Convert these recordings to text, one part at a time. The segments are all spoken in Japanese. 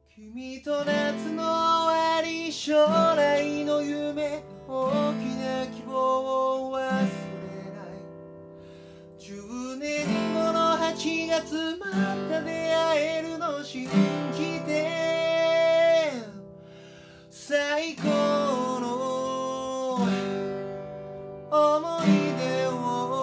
君と夏の終わり、将来の夢、大きな希望を忘れない。10年後の8月、また出会えるの信じて、最高の思い出を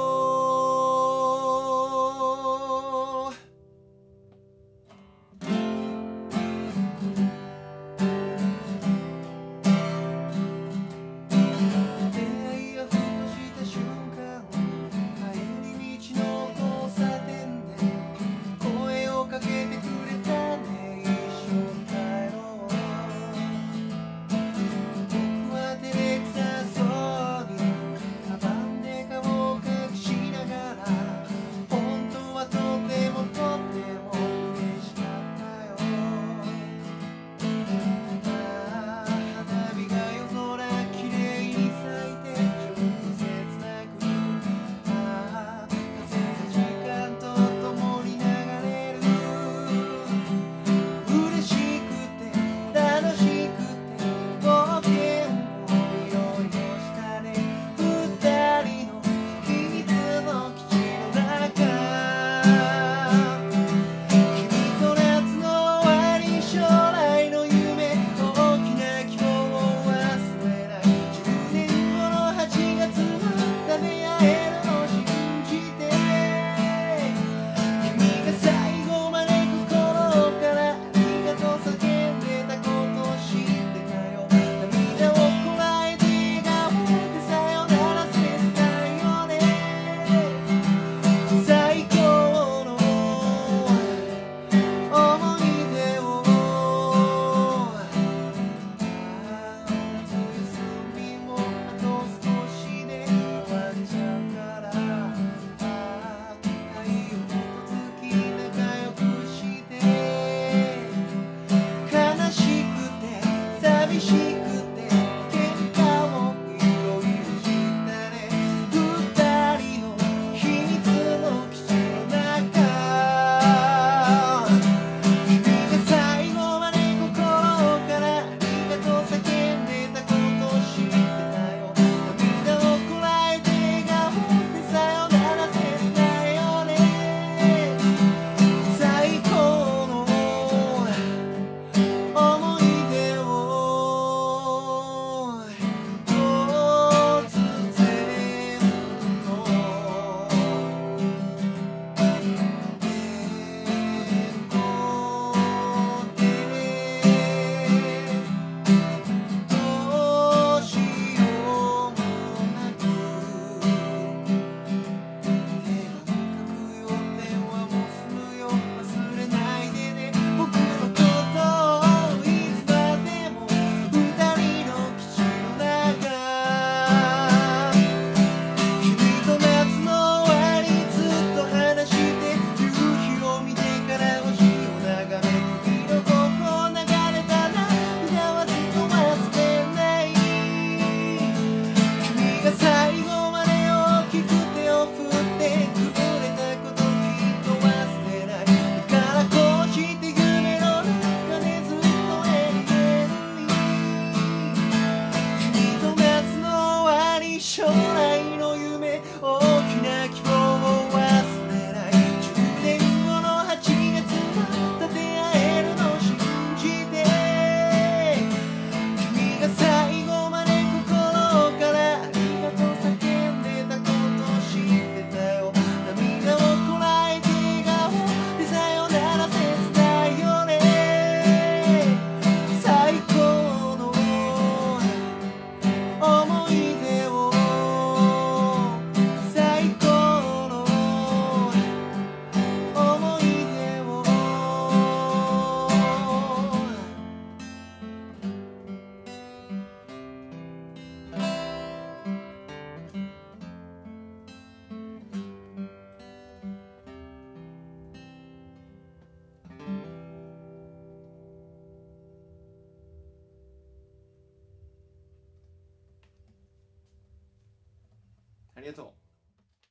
将来の夢、大きな希望を忘れない。10年後の8月、また出会えるの信じて、君が最後まで心からありがとう叫んでたこと知ってたよ。涙をこらえて笑顔でさよなら切ないよね。最高の思い出をありがとう。